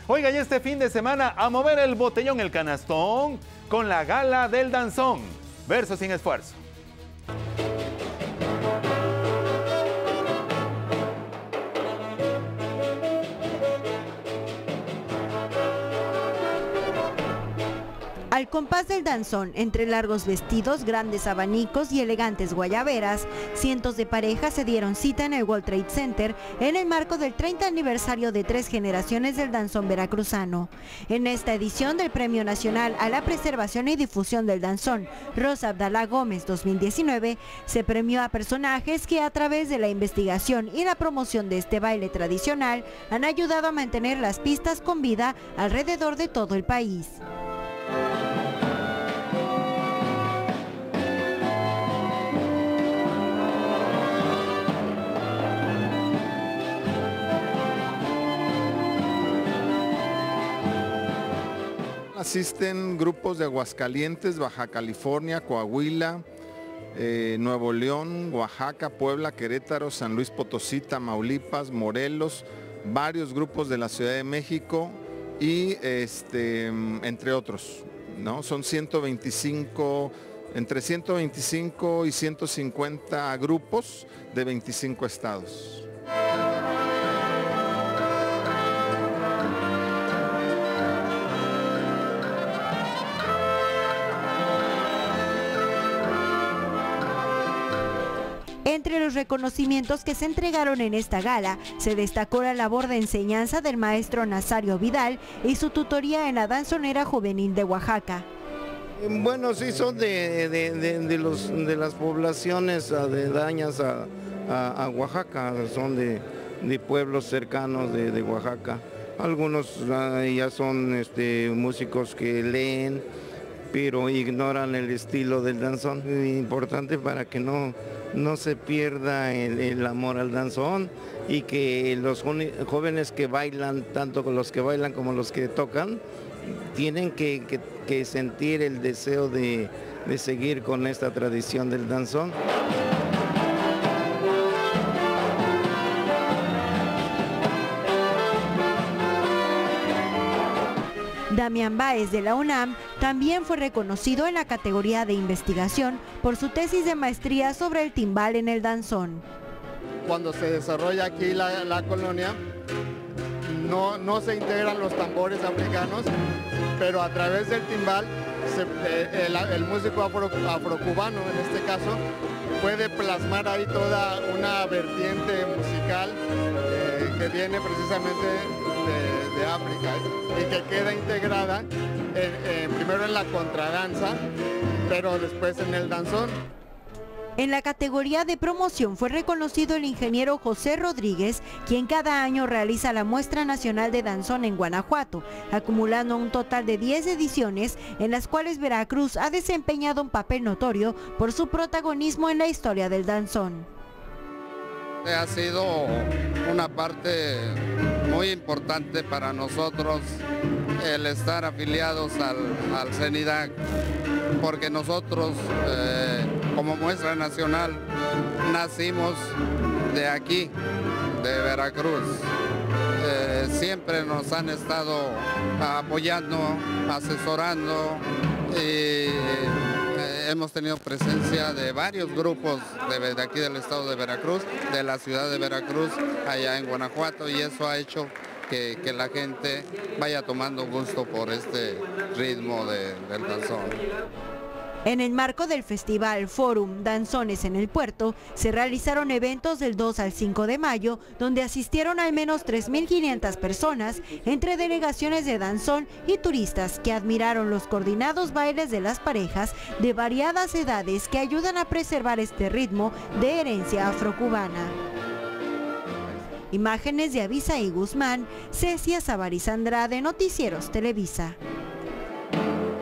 Oiga, y este fin de semana a mover el botellón, el canastón, con la gala del danzón. Verso sin esfuerzo. Al compás del danzón, entre largos vestidos, grandes abanicos y elegantes guayaberas, cientos de parejas se dieron cita en el World Trade Center en el marco del 30 aniversario de 3 generaciones del danzón veracruzano. En esta edición del Premio Nacional a la Preservación y Difusión del Danzón, Rosa Abdalá Gómez 2019, se premió a personajes que a través de la investigación y la promoción de este baile tradicional han ayudado a mantener las pistas con vida alrededor de todo el país. Asisten grupos de Aguascalientes, Baja California, Coahuila, Nuevo León, Oaxaca, Puebla, Querétaro, San Luis Potosí, Tamaulipas, Morelos, varios grupos de la Ciudad de México y entre otros, ¿no? Son 125, entre 125 y 150 grupos de 25 estados. Entre los reconocimientos que se entregaron en esta gala, se destacó la labor de enseñanza del maestro Nazario Vidal y su tutoría en la danzonera juvenil de Oaxaca. Bueno, sí son de las poblaciones aledañas a Oaxaca, son de pueblos cercanos de Oaxaca. Algunos ya son músicos que leen, pero ignoran el estilo del danzón. Es importante para que no se pierda el amor al danzón y que los jóvenes que bailan, tanto los que bailan como los que tocan, tienen que sentir el deseo de seguir con esta tradición del danzón. Damián Báez de la UNAM también fue reconocido en la categoría de investigación por su tesis de maestría sobre el timbal en el danzón. Cuando se desarrolla aquí la colonia, no se integran los tambores africanos, pero a través del timbal, el músico afrocubano en este caso, puede plasmar ahí toda una vertiente musical que viene precisamente de África y que queda integrada primero en la contradanza, pero después en el danzón. En la categoría de promoción fue reconocido el ingeniero José Rodríguez, quien cada año realiza la Muestra Nacional de Danzón en Guanajuato, acumulando un total de 10 ediciones en las cuales Veracruz ha desempeñado un papel notorio por su protagonismo en la historia del danzón. Ha sido una parte muy importante para nosotros el estar afiliados al CENIDAC, porque nosotros como muestra nacional nacimos de aquí, de Veracruz. Siempre nos han estado apoyando, asesorando y hemos tenido presencia de varios grupos de aquí del estado de Veracruz, de la ciudad de Veracruz, allá en Guanajuato, y eso ha hecho que la gente vaya tomando gusto por este ritmo del danzón. En el marco del Festival Fórum Danzones en el Puerto, se realizaron eventos del 2 al 5 de mayo, donde asistieron al menos 3.500 personas, entre delegaciones de danzón y turistas que admiraron los coordinados bailes de las parejas de variadas edades que ayudan a preservar este ritmo de herencia afrocubana. Imágenes de Abisaí Guzmán, Cecia Savariz Andrade, Noticieros Televisa.